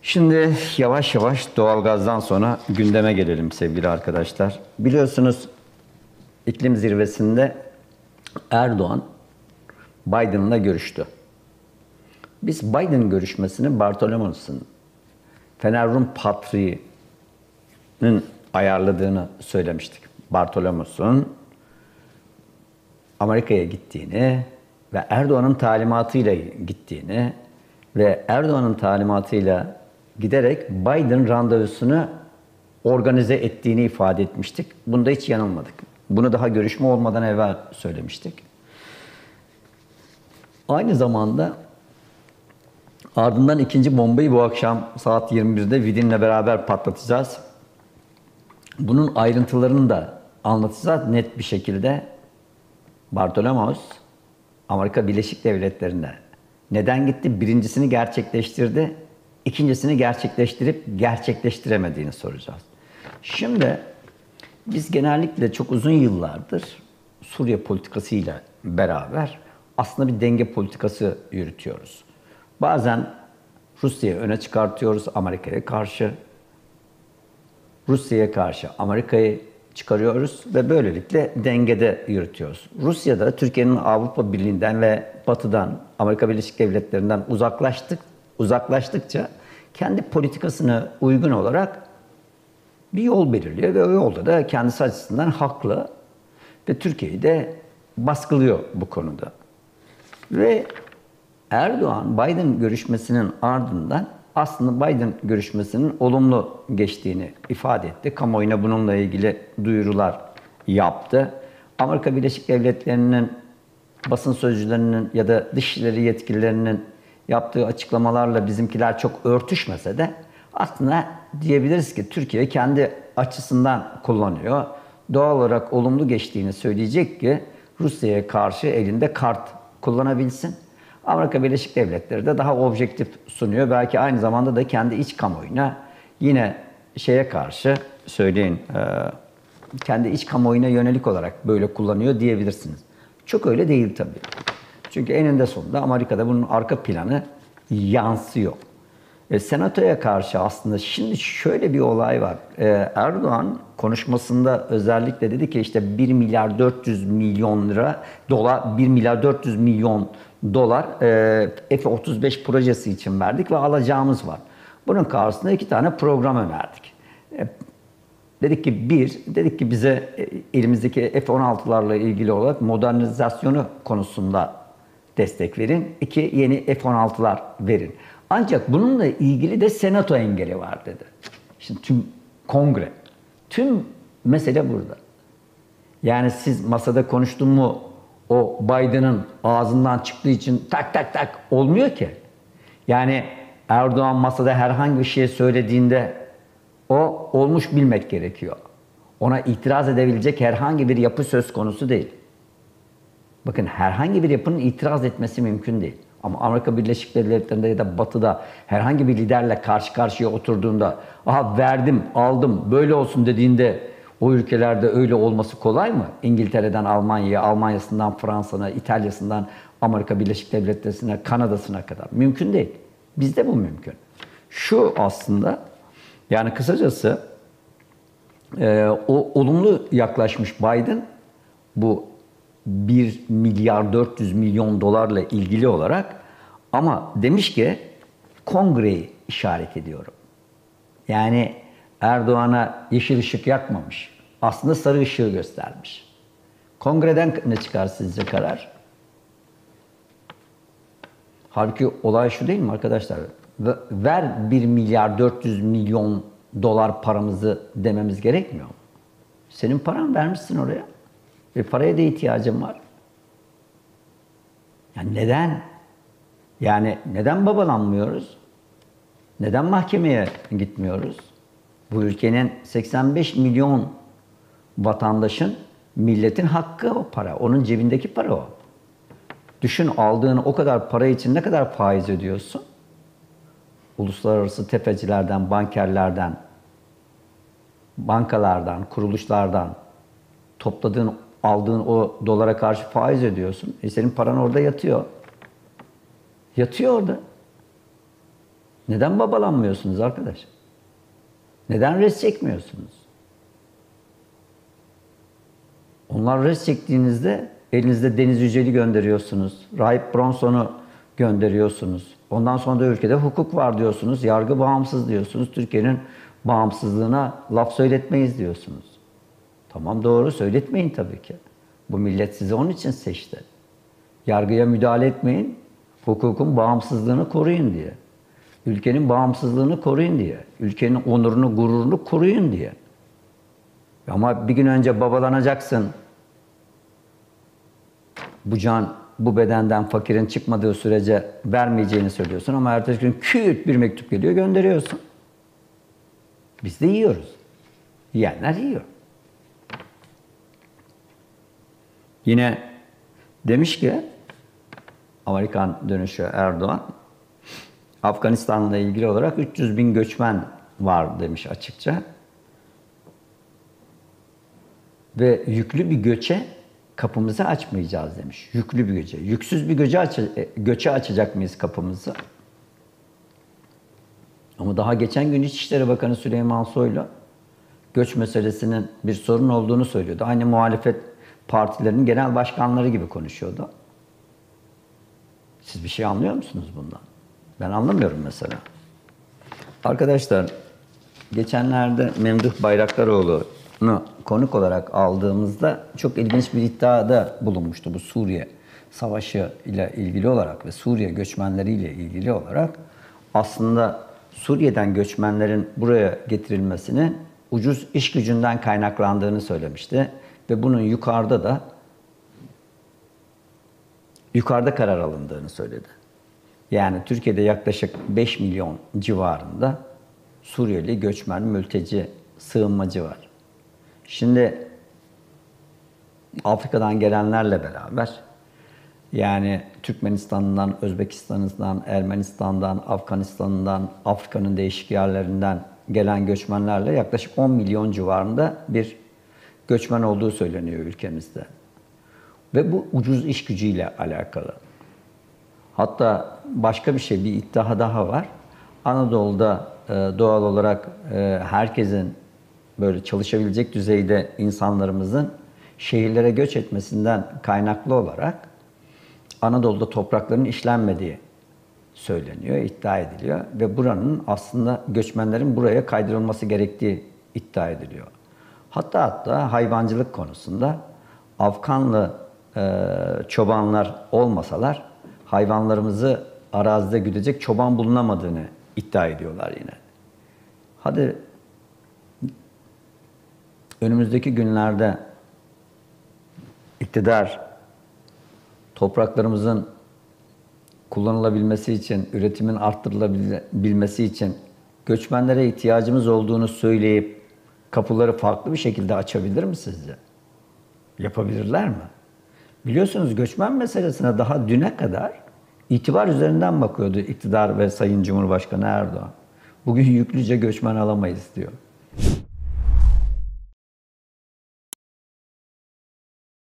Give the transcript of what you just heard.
Şimdi yavaş yavaş doğalgazdan sonra gündeme gelelim sevgili arkadaşlar. Biliyorsunuz iklim zirvesinde Erdoğan Biden'la görüştü. Biz Biden görüşmesini Bartolomeos'un Fener Rum Patriği'nin ayarladığını söylemiştik. Bartolomeos'un Amerika'ya gittiğini ve Erdoğan'ın talimatıyla gittiğini ve Erdoğan'ın talimatıyla giderek Biden randevusunu organize ettiğini ifade etmiştik. Bunda hiç yanılmadık. Bunu daha görüşme olmadan evvel söylemiştik. Aynı zamanda ardından ikinci bombayı bu akşam saat 21'de Vidin'le beraber patlatacağız. Bunun ayrıntılarını da anlatacağız net bir şekilde. Bartolomeos Amerika Birleşik Devletleri'ne neden gitti? Birincisini gerçekleştirdi. İkincisini gerçekleştirip gerçekleştiremediğini soracağız. Şimdi biz genellikle çok uzun yıllardır Suriye politikasıyla beraber aslında bir denge politikası yürütüyoruz. Bazen Rusya'yı öne çıkartıyoruz Amerika'ya karşı. Rusya'ya karşı Amerika'yı çıkarıyoruz ve böylelikle dengede yürütüyoruz. Rusya'da Türkiye'nin Avrupa Birliği'nden ve Batı'dan, Amerika Birleşik Devletleri'nden uzaklaştıkça kendi politikasına uygun olarak bir yol belirliyor ve o yolda da kendisi açısından haklı ve Türkiye'yi de baskılıyor bu konuda. Ve Erdoğan-Biden görüşmesinin ardından aslında Biden görüşmesinin olumlu geçtiğini ifade etti. Kamuoyuna bununla ilgili duyurular yaptı. Amerika Birleşik Devletleri'nin basın sözcülerinin ya da dışişleri yetkililerinin yaptığı açıklamalarla bizimkiler çok örtüşmese de aslında diyebiliriz ki Türkiye kendi açısından kullanıyor. Doğal olarak olumlu geçtiğini söyleyecek ki Rusya'ya karşı elinde kart kullanabilsin. Amerika Birleşik Devletleri de daha objektif sunuyor. Belki aynı zamanda da kendi iç kamuoyuna yine şeye karşı söyleyin kendi iç kamuoyuna yönelik olarak böyle kullanıyor diyebilirsiniz. Çok öyle değil tabii. Çünkü eninde sonunda Amerika'da bunun arka planı yansıyor. Senatoya karşı aslında şimdi şöyle bir olay var. Erdoğan konuşmasında özellikle dedi ki işte 1 milyar 400 milyon lira dolar, 1 milyar 400 milyon dolar F-35 projesi için verdik ve alacağımız var. Bunun karşısında 2 tane program önerdik. Dedik ki bize elimizdeki F-16'larla ilgili olarak modernizasyonu konusunda destek verin. 2 yeni F-16'lar verin. Ancak bununla ilgili de Senato engeli var dedi. Şimdi Kongre. Tüm mesele burada. Yani siz masada konuştun mu o Biden'ın ağzından çıktığı için tak tak tak olmuyor ki. Yani Erdoğan masada herhangi bir şey söylediğinde o olmuş bilmek gerekiyor. Ona itiraz edebilecek herhangi bir yapı söz konusu değil. Bakın herhangi bir yapının itiraz etmesi mümkün değil. Ama Amerika Birleşik Devletleri'nde ya da Batı'da herhangi bir liderle karşı karşıya oturduğunda aha verdim, aldım, böyle olsun dediğinde o ülkelerde öyle olması kolay mı? İngiltere'den Almanya'ya, Almanya'sından Fransa'na, İtalya'sından Amerika Birleşik Devletleri'ne, Kanada'sına kadar. Mümkün değil. Bizde bu mümkün. Şu aslında yani kısacası o olumlu yaklaşmış Biden bu 1 milyar 400 milyon dolarla ilgili olarak ama demiş ki Kongre'yi işaret ediyorum. Yani Erdoğan'a yeşil ışık yakmamış. Aslında sarı ışığı göstermiş. Kongreden ne çıkar sizce karar? Halbuki olay şu değil mi arkadaşlar? Ver 1 milyar 400 milyon dolar paramızı dememiz gerekmiyor mu? Senin paran vermişsin oraya. Ve paraya da ihtiyacım var. Yani neden? Yani neden babalanmıyoruz? Neden mahkemeye gitmiyoruz? Bu ülkenin 85 milyon vatandaşın, milletin hakkı o para. Onun cebindeki para o. Düşün aldığın o kadar para için ne kadar faiz ödüyorsun? Uluslararası tefecilerden, bankerlerden, bankalardan, kuruluşlardan aldığın o dolara karşı faiz ödüyorsun. Senin paran orada yatıyor. Yatıyor orada. Neden babalanmıyorsunuz arkadaş? Neden res çekmiyorsunuz? Onlar res çektiğinizde elinizde Deniz Yücel'i gönderiyorsunuz. Rahip Bronson'u gönderiyorsunuz. Ondan sonra da ülkede hukuk var diyorsunuz. Yargı bağımsız diyorsunuz. Türkiye'nin bağımsızlığına laf söyletmeyiz diyorsunuz. Tamam, doğru, söyletmeyin tabii ki. Bu millet sizi onun için seçti. Yargıya müdahale etmeyin, hukukun bağımsızlığını koruyun diye. Ülkenin bağımsızlığını koruyun diye. Ülkenin onurunu, gururunu koruyun diye. Ama bir gün önce babalanacaksın. Bu can bu bedenden fakirin çıkmadığı sürece vermeyeceğini söylüyorsun ama ertesi gün küt bir mektup geliyor, gönderiyorsun. Biz de yiyoruz. Yiyenler yiyor. Yine demiş ki Amerikan dönüşü Erdoğan, Afganistan'la ilgili olarak 300 bin göçmen var demiş açıkça. Ve yüklü bir göçe kapımızı açmayacağız demiş. Yüklü bir göçe. Yüksüz bir göçe açacak mıyız kapımızı? Ama daha geçen gün İçişleri Bakanı Süleyman Soylu göç meselesinin bir sorun olduğunu söylüyordu. Aynı muhalefet partilerinin genel başkanları gibi konuşuyordu. Siz bir şey anlıyor musunuz bundan? Ben anlamıyorum mesela. Arkadaşlar, geçenlerde Memduh Bayraktaroğlu'nu konuk olarak aldığımızda çok ilginç bir iddiada bulunmuştu. Bu Suriye Savaşı ile ilgili olarak ve Suriye göçmenleriyle ilgili olarak aslında Suriye'den göçmenlerin buraya getirilmesinin ucuz iş gücünden kaynaklandığını söylemişti. Ve bunun yukarıda karar alındığını söyledi. Yani Türkiye'de yaklaşık 5 milyon civarında Suriyeli göçmen, mülteci, sığınmacı var. Şimdi Afrika'dan gelenlerle beraber, yani Türkmenistan'dan, Özbekistan'dan, Ermenistan'dan, Afganistan'dan, Afrika'nın değişik yerlerinden gelen göçmenlerle yaklaşık 10 milyon civarında bir göçmen olduğu söyleniyor ülkemizde. Ve bu ucuz iş gücüyle alakalı. Hatta başka bir şey, bir iddia daha var. Anadolu'da doğal olarak herkesin böyle çalışabilecek düzeyde insanlarımızın şehirlere göç etmesinden kaynaklı olarak Anadolu'da toprakların işlenmediği söyleniyor, iddia ediliyor. Ve buranın aslında göçmenlerin buraya kaydırılması gerektiği iddia ediliyor. Hatta hayvancılık konusunda Afganlı çobanlar olmasalar hayvanlarımızı arazide güdecek çoban bulunamadığını iddia ediyorlar yine. Hadi önümüzdeki günlerde iktidar topraklarımızın kullanılabilmesi için, üretimin arttırılabilmesi için göçmenlere ihtiyacımız olduğunu söyleyip kapıları farklı bir şekilde açabilir mi sizce? Yapabilirler mi? Biliyorsunuz göçmen meselesine daha düne kadar itibar üzerinden bakıyordu iktidar ve Sayın Cumhurbaşkanı Erdoğan. Bugün yüklüce göçmen alamayız diyor.